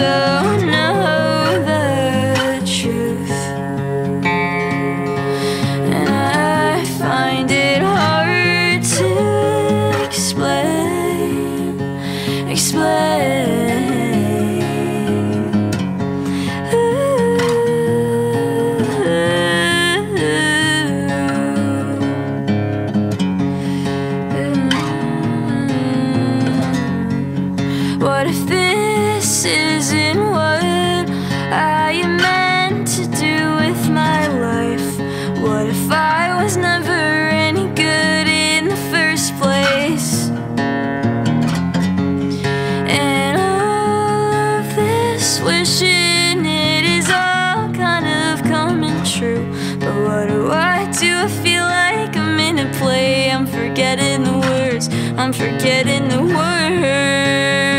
don't know the truth, and I find it hard to explain. What if this isn't what I am meant to do with my life? What if I was never any good in the first place? And all of this wishing, it is all kind of coming true. But what do? I feel like I'm in a play. I'm forgetting the words, I'm forgetting the words.